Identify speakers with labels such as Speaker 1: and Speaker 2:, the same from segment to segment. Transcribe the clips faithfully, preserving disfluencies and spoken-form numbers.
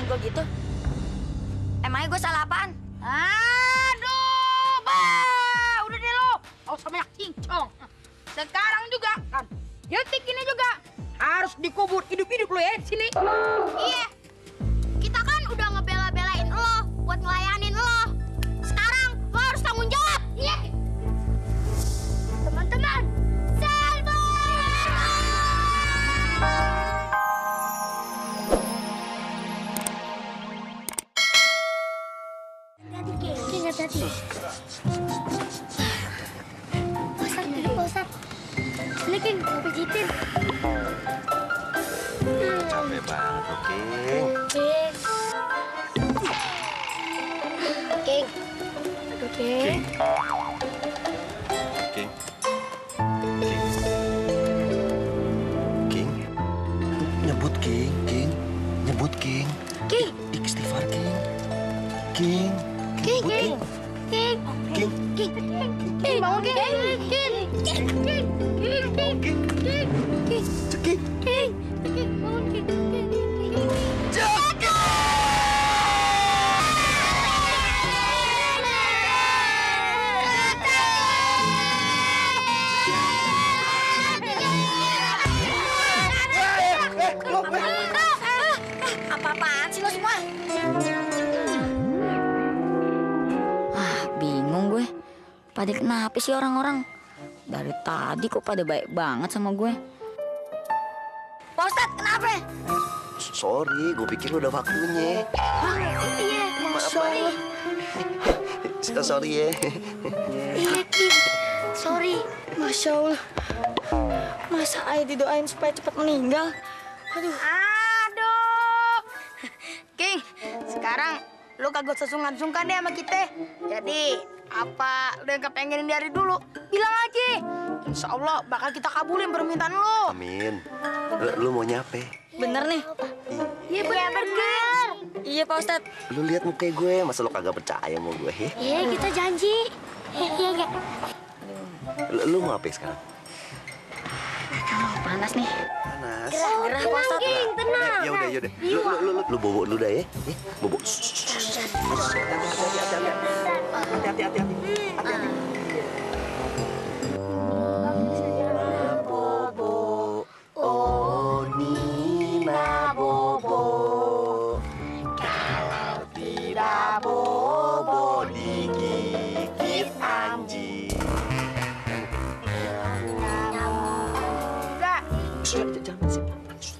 Speaker 1: gue gitu? Emangnya gue salah apaan?
Speaker 2: Aduh, bah, udah deh lo. Gak usah banyak cincong. Sekarang juga kan, detik ini juga harus dikubur hidup-hidup lo ya di sini.
Speaker 3: Iya, kita kan udah ngebela-belain lo buat ngelayanin lo. Sekarang lo harus tanggung jawab. Iya. Teman-teman, salvo! Ingat hati. Posat, ini posat. Ini King, mau pijitin.
Speaker 4: Capek banget, oke.
Speaker 3: King. King. Aduh, King.
Speaker 4: King. King. King. Nyebut King, King. Nyebut King.
Speaker 3: King.
Speaker 4: Istighfar King. King.
Speaker 3: King, King. King.
Speaker 4: King.
Speaker 3: King. King, bangun King. King. King. King. King. King.
Speaker 4: King.
Speaker 3: King. King.
Speaker 4: King.
Speaker 3: King. King, bangun King. King. King.
Speaker 4: Jaga!
Speaker 1: Apa-apaan sih lo semua? Ah, bingung gue. Pada kenapa sih orang-orang? Dari tadi kok pada baik banget sama gue. Pak Ustadz, kenapa?
Speaker 4: Sorry, gue pikir udah waktunya.
Speaker 3: Hah? Iya,
Speaker 4: Masya Allah. Sorry ya.
Speaker 3: iya, King. Sorry.
Speaker 5: Masya Allah. Masa Ayah didoain supaya cepat meninggal? Aduh.
Speaker 2: Aduh. King, sekarang lu kagak sesungkan-sungkan deh sama kita. Jadi, apa lu yang kepengenin dari dulu, bilang aja. Insya Allah bakal kita kabulin permintaan lu.
Speaker 4: Amin. Lu, lu mau nyape?
Speaker 5: Bener nih.
Speaker 3: Iya, bener.
Speaker 5: Iya, Pak Ustadz.
Speaker 4: Lu lihat muka gue, masa lu kagak percaya sama gue? He?
Speaker 3: Iya, kita janji. Iya, enggak?
Speaker 4: Lu, lu mau apa sekarang?
Speaker 1: Oh, panas nih.
Speaker 4: Panas.
Speaker 1: Gerah, Pak Ustadz.
Speaker 3: King, tenang.
Speaker 4: Ya udah, ya udah. Lu, lu, lu, lu, lu bobo dulu dah ya. Ya, bobo. Hati-hati, hati-hati. Bobo, oh Nina bobo. Kalau tidak bobo digigit anjing. Jangan sih.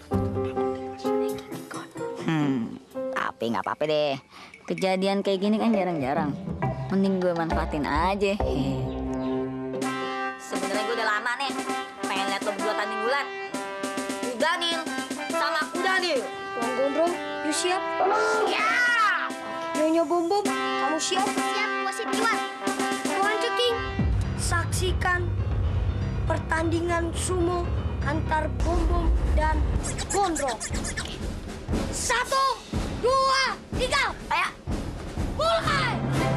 Speaker 1: Hmm, tapi nggak apa-apa deh. Kejadian kayak gini kan jarang-jarang. Mending gue manfaatin aja. Sebenarnya gue udah lama nih pengen lihat lo berdua tanding bulat. Udah nih, sama kuda nih.
Speaker 5: Bang Gondrong, you siap?
Speaker 3: Siap.
Speaker 5: Nyonya Bom Bom, kamu siap?
Speaker 3: Siap, wasit Iwan.
Speaker 5: Lanjut, King. Saksikan pertandingan sumo antar Bom Bom dan Gondrong.
Speaker 3: Satu, dua, tiga.
Speaker 1: Ayo.
Speaker 3: Mulai.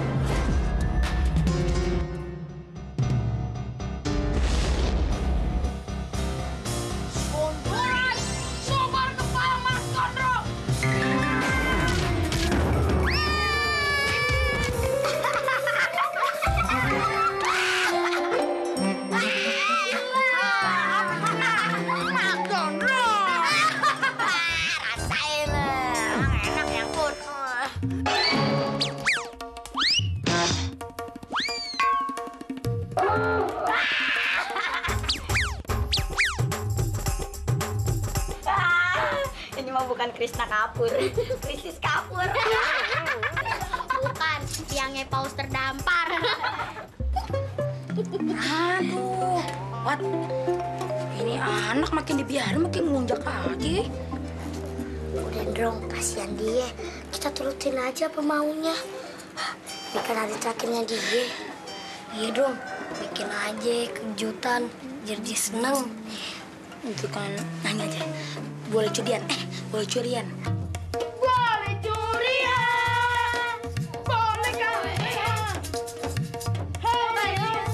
Speaker 2: Mulai, sobar kepala Mas Gondrong.
Speaker 3: Mas Gondrong. Rasain. Enak ya, Pur.
Speaker 1: Ini mah bukan Krishna Kapur, Krisis Kapur.
Speaker 3: Bukan, tiangnya paus terdampar.
Speaker 5: Aduh, Wat. Ini anak makin dibiarin makin ngelunjak aja.
Speaker 3: Udah dong, kasihan dia. Kita turutin aja apa maunya. Ini kan hari terakhirnya dia.
Speaker 5: Iya dong, bikin aja kejutan, biar dia seneng. Itu kan nanya aja, boleh curian? Eh, boleh curian?
Speaker 2: Boleh curian, boleh kalian. Hai,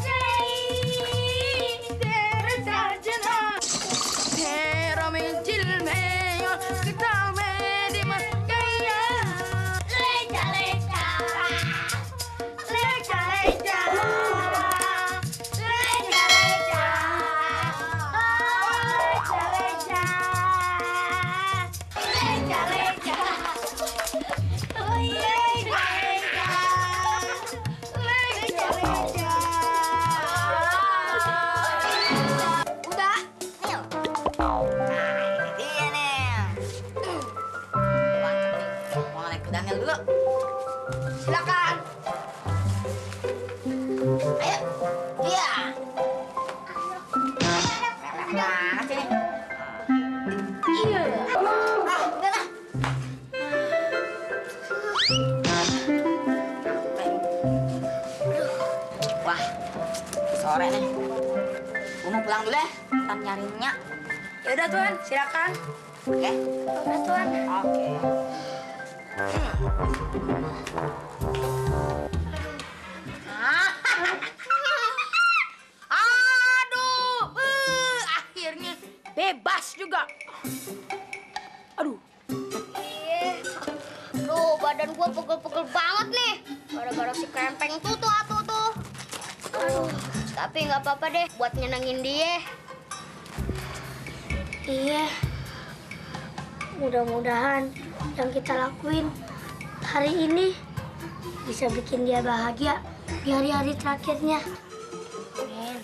Speaker 2: tere sarjana, tere mencil meyon, kita medima kaya.
Speaker 1: Ayo. Iya. Banget ini. Iya. Ah, udah lah. Wah, sore nih. Gue mau pulang dulu ya. Ntar nyarinya.
Speaker 2: Ya udah Tuan, silakan.
Speaker 1: Oke?
Speaker 5: Udah Tuan.
Speaker 1: Oke.
Speaker 2: Aduh, eh, akhirnya bebas juga. Aduh,
Speaker 3: Ih, Duh, badan gua pegel-pegel banget nih. Gara-gara si krempeng tuh tuh atuh tuh. Aduh, tapi nggak apa-apa deh buat nyenengin dia.
Speaker 5: Iya. Mudah-mudahan yang kita lakuin hari ini bisa bikin dia bahagia di hari-hari terakhirnya. Amin.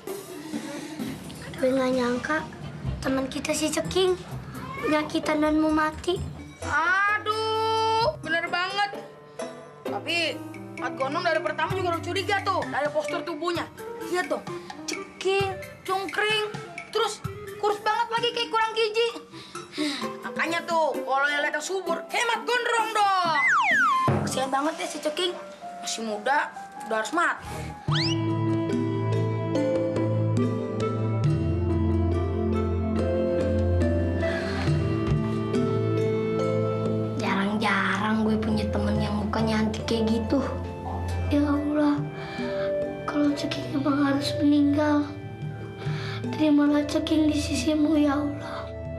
Speaker 5: Tapi nggak nyangka teman kita si Ceking penyakitan dan mau mati.
Speaker 2: aduh, bener banget. Tapi Mat Gondong dari pertama juga udah curiga tuh dari postur tubuhnya. Lihat dong, ceking, cungkring, terus kurus banget lagi kayak kurang gizi. Makanya tuh, kalau yang lihat yang subur, hemat gondrong dong. Kasihan banget ya si Ceking, masih muda, udah harus mati.
Speaker 5: Jarang-jarang gue punya temen yang mukanya antik kayak gitu. Ya Allah, kalau Ceking emang harus meninggal, terimalah Ceking di sisimu ya Allah.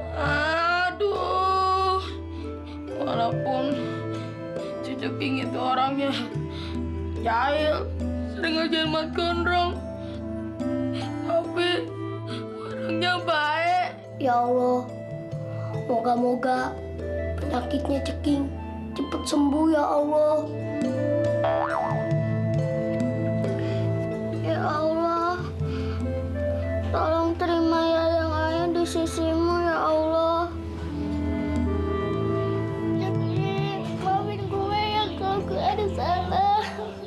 Speaker 2: Aduh, walaupun cucu King itu orangnya jahil, sering ngerjain Mat Gondrong, tapi orangnya baik.
Speaker 5: Ya Allah, moga-moga penyakitnya Ceking cepet sembuh ya Allah. Ya Allah, tolong terima ya yang ayah di sisimu ya Allah. Ceking, maafin gue ya kalau gue ada salah.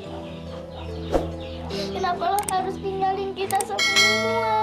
Speaker 5: Kenapa lo harus tinggalin kita semua?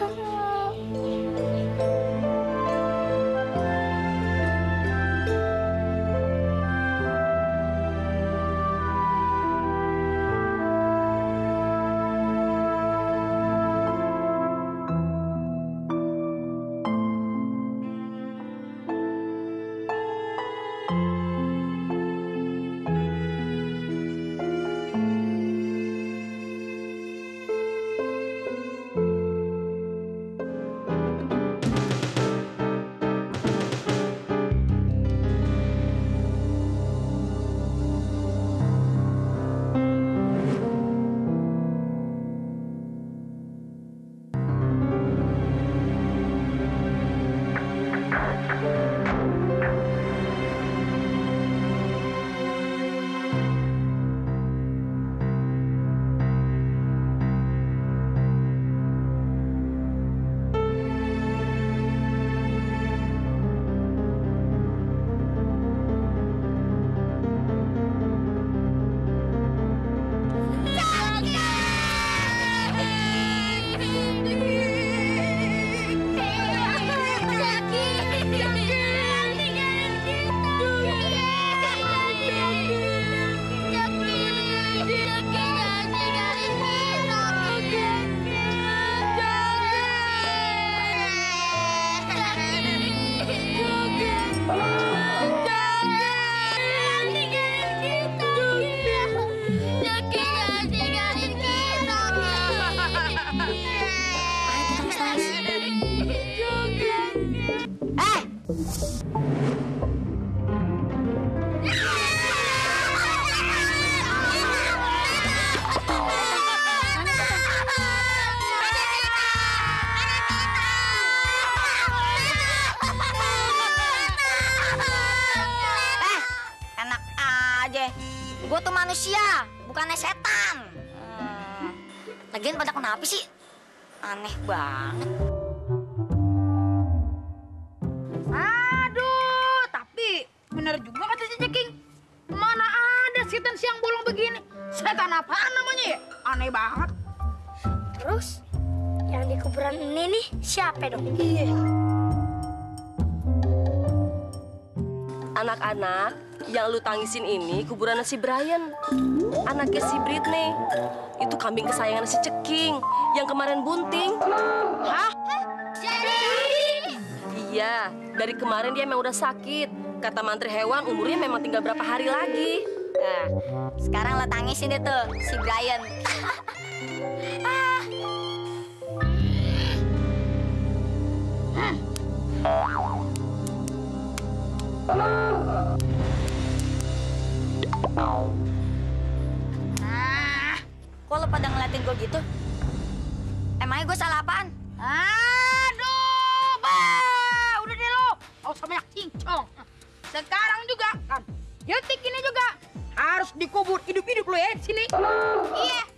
Speaker 1: Gue tuh manusia, bukannya setan. Hmm. Lagian pada kenapa sih? Aneh banget.
Speaker 2: Aduh, tapi bener juga kata si Ceking. Mana ada setan siang bolong begini? begini. Setan apaan namanya ya? Aneh banget.
Speaker 5: Terus yang di kuburan ini nih siapa dong?
Speaker 2: Iya.
Speaker 6: Anak-anak, yang lu tangisin ini kuburan si Brian. Anaknya si Britney. Itu kambing kesayangan si Ceking yang kemarin bunting.
Speaker 2: Hah?
Speaker 3: Jadi
Speaker 6: Iya, dari kemarin dia memang udah sakit. Kata mantri hewan umurnya memang tinggal berapa hari lagi.
Speaker 1: Nah, sekarang lo tangisin deh tuh si Brian. Ah, kok lo pada ngeliatin gue gitu? Emangnya gue salah apaan?
Speaker 2: Aduh, bah, udah deh lo. Oh, sama yang cincong. Sekarang juga kan, detik ini juga harus dikubur hidup-hidup lo ya di sini.
Speaker 3: iya,